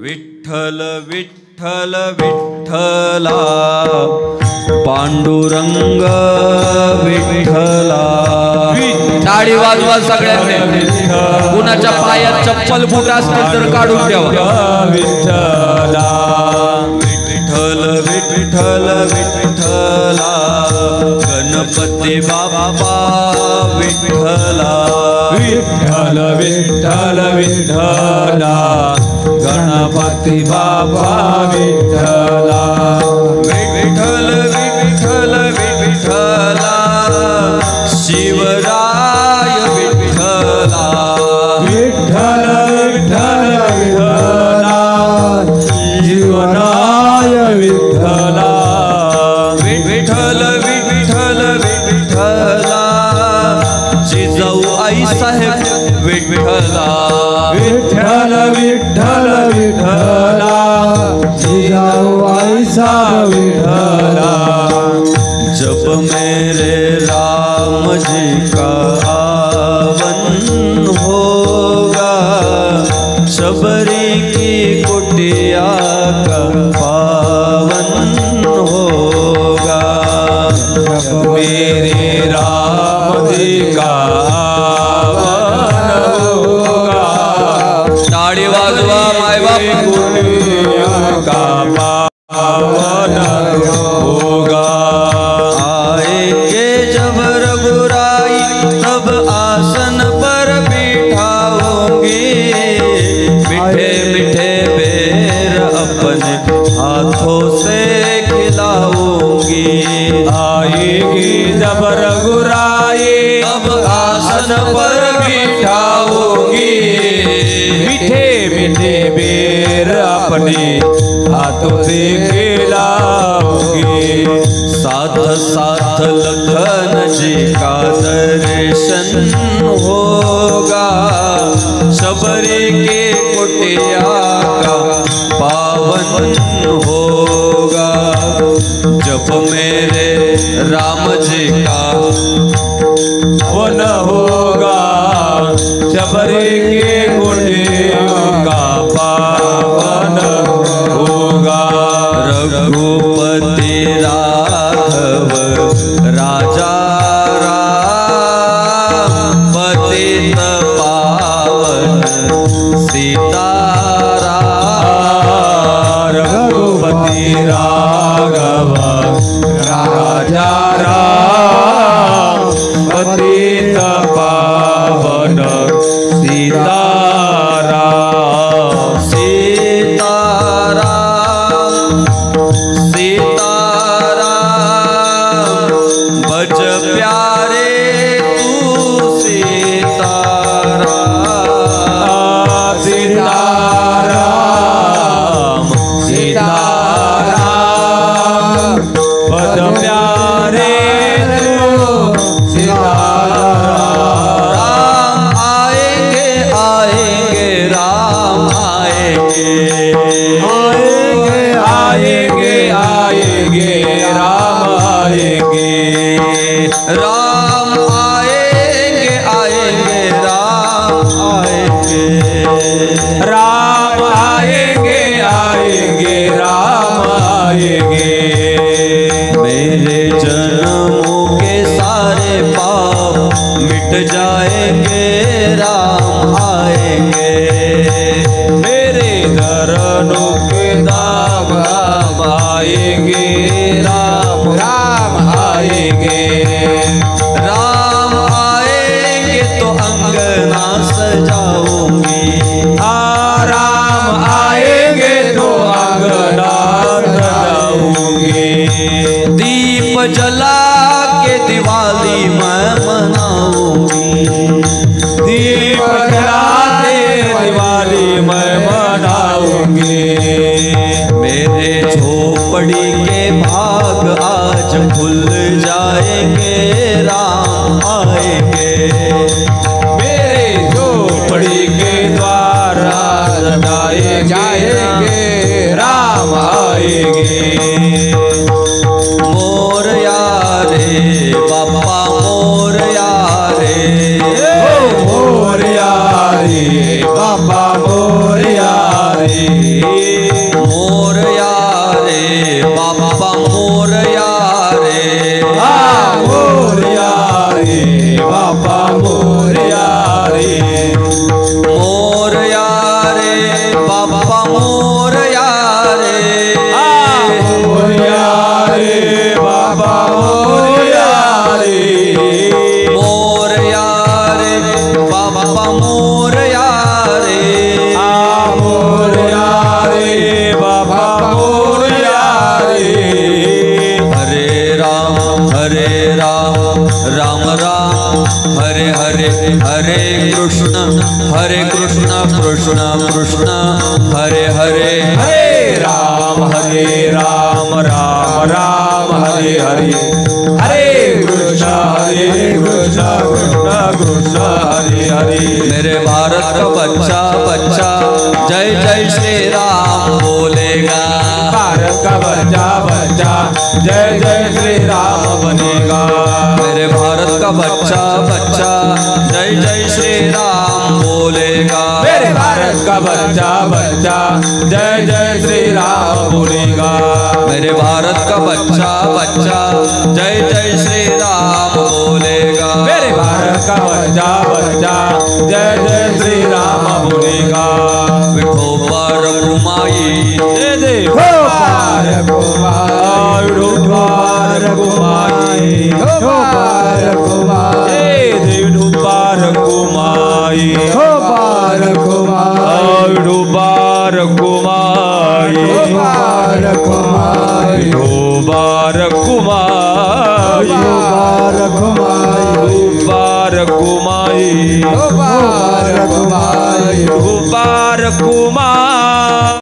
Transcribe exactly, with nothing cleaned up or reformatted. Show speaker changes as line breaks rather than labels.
विठ्ठल विठ्ठल विठ्ठला पांडुरंग विठ्ठला। टाळी वाजवा सगळ्यांनी। कुणाच्या पायात चप्पल बूट असतील तर काढून ठेवा। विठ्ठला विठ्ठल विठ्ठल विठ्ठला गणपती बाबा विठ्ठला। विठ्ठल विठ्ठल विठ्ठला गणपती बाबा विठ्ठला। विठ्ठल विठ्ठल विठ्ठला शिवराय विठ्ठला। विठ्ठल विठ्ठल विठ्ठला शिवराय विठ्ठला। विठ्ठल विठ्ठल विठ्ठला जिजाऊ आई साहेब विठ्ठला। विठ्ठल विठ्ठल विठ्ठला जिजाऊ आई साहेब विठ्ठला। जब मेरे राम जी का आवन होगा शबरी की कुटिया का पावन होगा। जब मेरे राम जी का आवन होगा ताड़ी वाजवा माय बाप कुटिया का पावन होगा। आएंगे जब रघुराई तब आसन पर बिठाओगे मीठे मीठे बेर अपने हाथों से खिलाओगी। आएगी जब रघुराई तब आसन पर बिठाओगी मीठे मीठे बेर अपने हाथों से खिलाओगी। साथ साथ लखन जी का दर्शन होगा शबरी के कुटिया का पावन होगा। जब मेरे राम जी का वन होगा शबरी के कुटिया का पावन होगा। रघुपति राघव राजा राम पतित पावन सीताराम। रघुपति राघव राजा राम पतित पावन सीताराम। सीताराम सीताराम बज प्यारे तू सीताराम। सीताराम सीताराम बज प्यारे तू सीताराम। राम आएंगे आएंगे राम आएंगे आएंगे आएंगे आएंगे राम आएंगे। राम आएंगे आएंगे राम आएंगे। राम आएंगे आएंगे राम आएंगे। मेरे जन्मों के सारे पाप मिट जाएंगे राम आएंगे। मेरे धरनों के दाग राम आएंगे राम राम आएंगे। राम आएंगे तो अंगना सजाऊंगी। आ राम आएंगे तो अंगना सजाऊंगी। दीप जला के दिवाली मैं मनाऊंगी। दीप जला के दिवाली मैं मनाऊंगी। मेरे झोपड़ी के भाग आज खुल जाएंगे राम आएंगे। मेरे झोपड़ी के द्वार सजाए जाएंगे राम आएंगे। मोरया रे बाबा मोरया रे मोरया रे बाबा मोरया रे। मोरया रे
मोरया रे बाबा मोरया रे
मोरया रे बाबा मोरया रे
मोरया रे बाबा मोरया रे
हरे राम हरे राम राम राम हरे हरे हरे कृष्ण हरे कृष्ण कृष्ण कृष्ण हरे हरे
हरे राम हरे राम राम राम हरे हरे हरे कृष्ण हरे कृष्ण कृष्ण कृष्ण हरे हरे
मेरे भारत का बच्चा बच्चा जय जय श्री राम बोलेगा
भारत का बच्चा बच्चा जय जय श्री राम बनेगा
मेरे भारत का बच्चा बच्चा जय जय श्री राम बोलेगा
मेरे भारत का बच्चा बच्चा जय जय श्री राम बोलेगा
मेरे भारत का बच्चा बच्चा जय जय श्री राम बोलेगा
मेरे भारत का बच्चा बच्चा जय जय श्री राम बोलेगा
विठोबा रघुमाई
जय जय गोपाल गोपाल गोपाल गोपाल गोपाल गोपाल जय जय गोपाल गोपाल गोपाल गोपाल गोपाल गोपाल गोपाल गोपाल गोपाल गोपाल गोपाल गोपाल गोपाल गोपाल गोपाल